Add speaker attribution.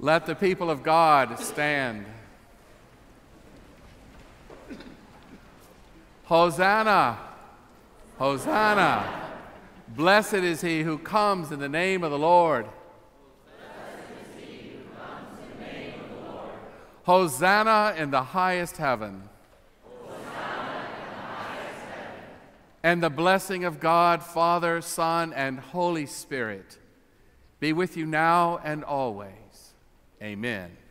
Speaker 1: Let the people of God stand. Hosanna! Hosanna! Blessed is he who comes in the name of the Lord.
Speaker 2: Blessed is he who comes in the name of the Lord.
Speaker 1: Hosanna in the highest heaven.
Speaker 2: Hosanna in the highest heaven.
Speaker 1: And the blessing of God, Father, Son, and Holy Spirit be with you now and always. Amen.